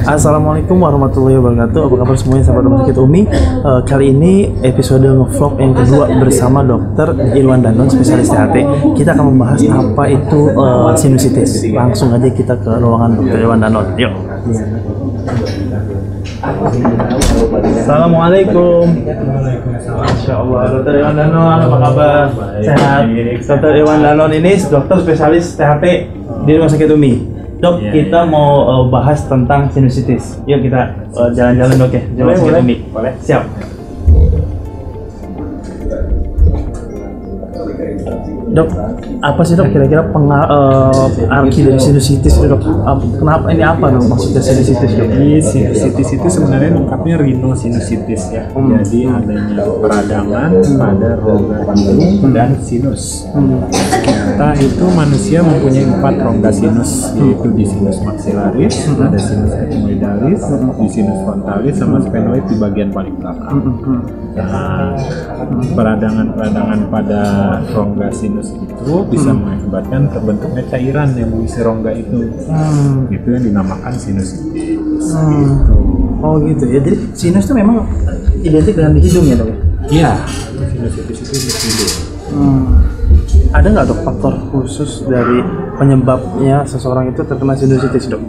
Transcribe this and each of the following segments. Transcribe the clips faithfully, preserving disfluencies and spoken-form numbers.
Assalamualaikum warahmatullahi wabarakatuh. Apa kabar semuanya sahabat Rumah Sakit Umi? Uh, kali ini episode ngevlog yang kedua bersama dokter Irwan Danon, spesialis T H T. Kita akan membahas apa itu uh, sinusitis. Langsung aja kita ke ruangan dokter Irwan Danon. Yuk. Assalamualaikum. Masya Allah, dokter Irwan Danon, apa kabar? Sehat. dokter Irwan Danon ini dokter spesialis T H T di Rumah Sakit Umi. Dok, yeah, kita yeah. mau uh, bahas tentang sinusitis. Yuk kita uh, jalan-jalan dok ya. Jalan boleh, boleh. boleh. Siap. Dok, apa sih dok kira-kira penga- uh, arti dari sinusitis itu dok? Uh, kenapa ini apa dok maksudnya sinusitis dok? Jadi sinusitis itu sebenarnya lengkapnya rhinosinusitis ya. Hmm. Jadi adanya peradangan pada rongga hidung dan sinus. Hmm. Kita itu manusia mempunyai empat rongga sinus, yaitu di sinus maxillaris, hmm. ada sinus ethmoidalis, hmm. di sinus frontalis, sama sphenoid di bagian paling belakang. Hmm. Nah, peradangan-peradangan pada rongga sinus itu bisa hmm. mengakibatkan terbentuknya cairan yang mengisi rongga itu. Hmm. Itu yang dinamakan sinusitis. Hmm. Gitu. Oh gitu ya. Jadi sinus itu memang identik dengan di hidung ya dok? Iya. Sinusitis itu di hidung. Hmm. Ada nggak dok faktor khusus dari penyebabnya seseorang itu terkena sinusitis dok?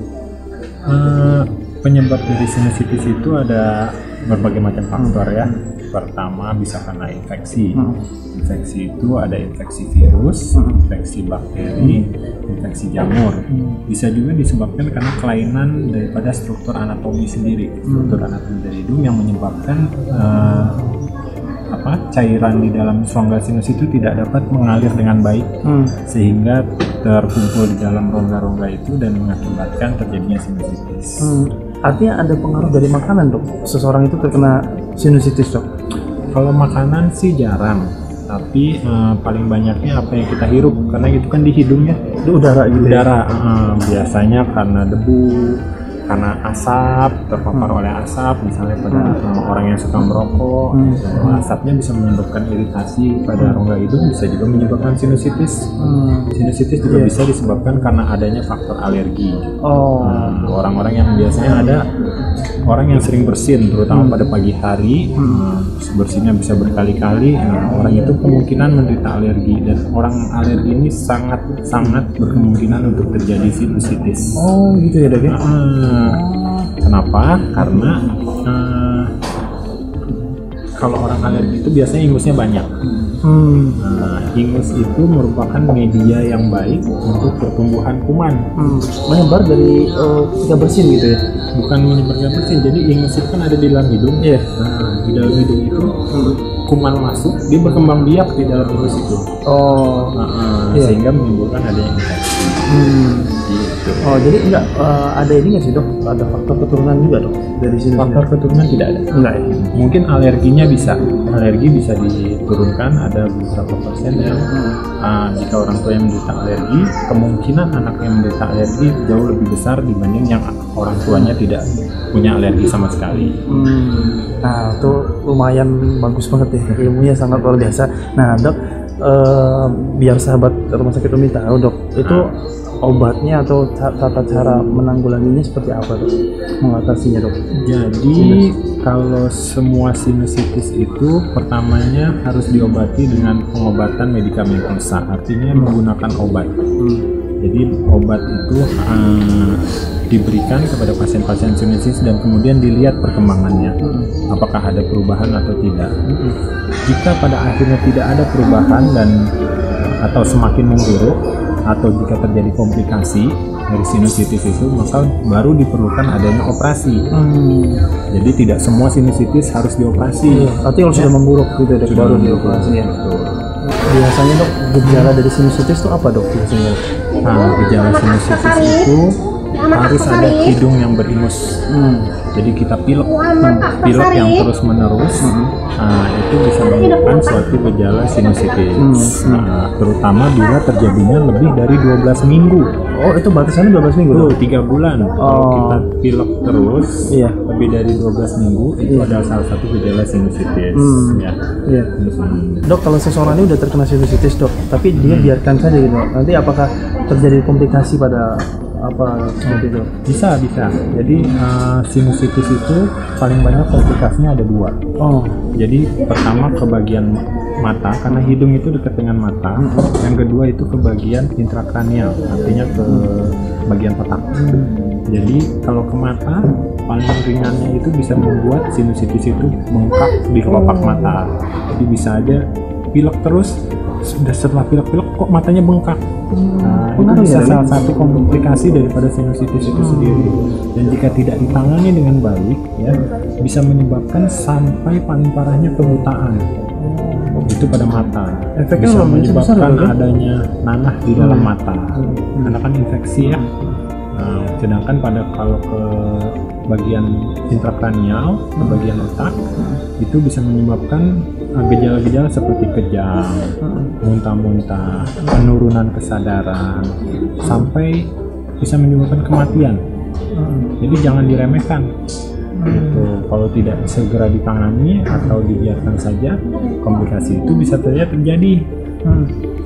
Uh, penyebab dari sinusitis itu ada berbagai macam faktor ya. Pertama bisa karena infeksi. Hmm. Infeksi itu ada infeksi virus, hmm. infeksi bakteri, hmm. infeksi jamur. Hmm. Bisa juga disebabkan karena kelainan daripada struktur anatomi sendiri, hmm. struktur anatomi dari hidung yang menyebabkan uh, apa cairan di dalam rongga sinus itu tidak dapat mengalir dengan baik, hmm. sehingga terkumpul di dalam rongga-rongga itu dan mengakibatkan terjadinya sinusitis. Hmm. Artinya ada pengaruh dari makanan dok, seseorang itu terkena sinusitis dok? Kalau makanan sih jarang, tapi uh, paling banyaknya apa yang kita hirup, karena itu kan di hidungnya, itu udara gitu. Udara, ya? uh, biasanya karena debu, karena asap, terpapar hmm. oleh asap, misalnya pada hmm. orang yang suka merokok, hmm. uh, asapnya bisa menyebabkan iritasi pada hmm. rongga hidung, bisa juga menyebabkan sinusitis. Hmm. Sinusitis juga yeah. bisa disebabkan karena adanya faktor alergi. Oh. Uh, orang-orang yang biasanya ada orang yang sering bersin, terutama hmm. pada pagi hari, hmm. bersinnya bisa berkali-kali, nah, orang itu kemungkinan menderita alergi, dan orang alergi ini sangat sangat berkemungkinan untuk terjadi sinusitis. Oh gitu ya dok ya? Uh, kenapa? Karena uh, kalau orang alergi itu biasanya ingusnya banyak. Hmm. Nah, ingus itu merupakan media yang baik untuk pertumbuhan kuman. Hmm. Menyebar dari uh, ketika bersin gitu ya? Bukan menyebar ketika bersin, jadi ingus itu kan ada di dalam hidung. Yeah. Nah, di dalam hidung itu hmm. kuman masuk, dia berkembang biak di dalam ingus itu. Oh. Nah, uh, yeah. Sehingga menimbulkan adanya infeksi. Hmm. Gitu. Oh, jadi enggak uh, ada ini nggak sih dok? Ada faktor keturunan juga dok dari sini? Faktor keturunan tidak ada. Enggak ya? Mungkin alerginya bisa, alergi bisa diturunkan, ada beberapa persen ya. Hmm. Uh, jika orang tua yang menderita alergi, kemungkinan anak yang menderita alergi jauh lebih besar dibanding yang orang tuanya tidak punya alergi sama sekali. Hmm. Nah, itu lumayan bagus banget ya, ilmunya sangat luar biasa. Nah dok, uh, biar sahabat Rumah Sakit Umi tahu dok, itu obatnya atau tata cara menanggulanginya seperti apa dok? Mengatasinya dok? Jadi kalau semua sinusitis itu pertamanya harus diobati dengan pengobatan medikamentosa, artinya hmm. menggunakan obat. Hmm. Jadi obat itu uh, diberikan kepada pasien-pasien sinusitis dan kemudian dilihat perkembangannya, hmm. apakah ada perubahan atau tidak. Hmm. Jika pada akhirnya tidak ada perubahan dan atau semakin memburuk, atau jika terjadi komplikasi dari sinusitis itu, maka baru diperlukan adanya operasi. Hmm. Jadi tidak semua sinusitis harus dioperasi. Iya, tapi kalau ya. sudah memburuk gitu dok, baru dioperasi ya. Biasanya dok, gejala dari sinusitis itu apa dok biasanya? Nah, gejala sinusitis itu harus ada hidung yang beringus. Hmm. Jadi kita pilek, hmm. pilek yang terus menerus, hmm. nah, itu bisa menyebabkan suatu gejala sinusitis. Hmm. Nah, terutama bila terjadinya lebih dari dua belas minggu. Oh, itu batasannya dua belas minggu? Tuh, tiga bulan. Oh. Kalau kita pilek terus, iya. lebih dari dua belas minggu, itu iya. adalah salah satu gejala sinusitis. Hmm. Ya. Iya. Hmm. Dok, kalau seseorang ini udah terkena sinusitis dok, tapi dia hmm. biarkan saja gitu, nanti apakah terjadi komplikasi pada apa seperti itu? Bisa, bisa. Jadi uh, sinusitis itu paling banyak komplikasinya ada dua. Oh. Jadi pertama ke bagian mata, karena hidung itu dekat dengan mata. Yang kedua itu ke bagian intrakranial, artinya ke bagian otak. Jadi kalau ke mata, paling ringannya itu bisa membuat sinusitis itu bengkak di kelopak mata. Jadi bisa aja pilek terus, sudah setelah pilek-pilek kok matanya bengkak. Nah, itu bisa salah satu komplikasi daripada sinusitis itu sendiri. Dan jika tidak ditangani dengan baik, ya bisa menyebabkan sampai paling parahnya kebutaan. Itu pada mata. Efeknya bisa menyebabkan besar, adanya nanah di dalam hmm. mata, hmm. karena kan infeksi ya. Nah, sedangkan pada kalau ke bagian intrakranial, ke bagian otak, itu bisa menyebabkan gejala-gejala seperti kejang, muntah-muntah, penurunan kesadaran, sampai bisa menyebabkan kematian. Jadi jangan diremehkan. Gitu. Kalau tidak segera ditangani atau dibiarkan saja, komplikasi itu bisa saja terjadi. Hmm.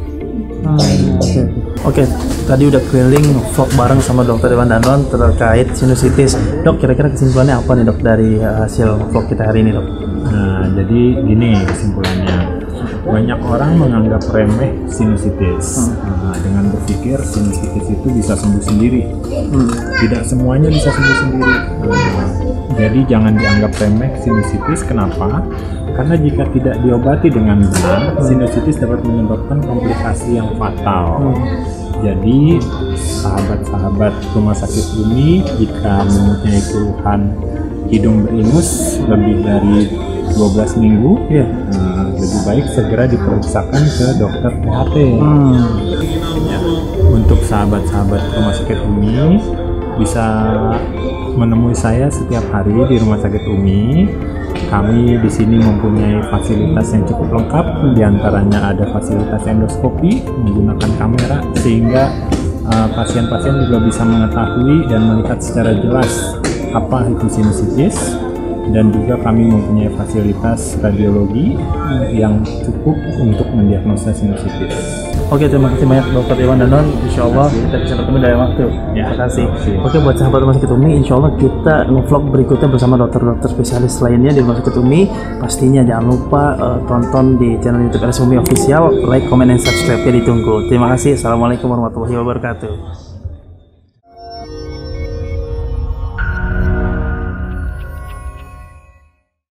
Hmm, Oke, okay. okay, tadi udah keliling vlog bareng sama dokter Iwan Danon terkait sinusitis. Dok, kira-kira kesimpulannya apa nih dok dari hasil vlog kita hari ini dok? Nah, jadi gini kesimpulannya. Banyak orang menganggap remeh sinusitis hmm. nah, dengan berpikir sinusitis itu bisa sembuh sendiri. Hmm. Tidak semuanya bisa sembuh sendiri. Nah, jadi jangan dianggap remeh sinusitis. Kenapa? Karena jika tidak diobati dengan benar, sinusitis dapat menyebabkan komplikasi yang fatal. Hmm. Jadi sahabat-sahabat Rumah Sakit Umi, jika mempunyai keluhan hidung beringus lebih dari dua belas minggu, yeah. nah, lebih baik segera diperiksakan ke dokter P H T. Hmm. Ya. Untuk sahabat-sahabat Rumah Sakit Umi bisa menemui saya setiap hari di Rumah Sakit Umi. Kami di sini mempunyai fasilitas yang cukup lengkap, diantaranya ada fasilitas endoskopi menggunakan kamera sehingga uh, pasien-pasien juga bisa mengetahui dan melihat secara jelas apa itu sinusitis, dan juga kami mempunyai fasilitas radiologi yang cukup untuk mendiagnosa sinusitis. Oke, terima kasih banyak dokter Iwan Danon. Insya Allah kita bisa ketemu dari waktu. Ya, terima kasih. Oke, buat sahabat Rumah Sakit Umi, insya Allah kita nge-vlog berikutnya bersama dokter-dokter spesialis lainnya di Rumah Sakit Umi. Pastinya jangan lupa uh, tonton di channel YouTube R S Umi Official, like, comment, dan subscribe-nya ditunggu. Terima kasih. Assalamualaikum warahmatullahi wabarakatuh.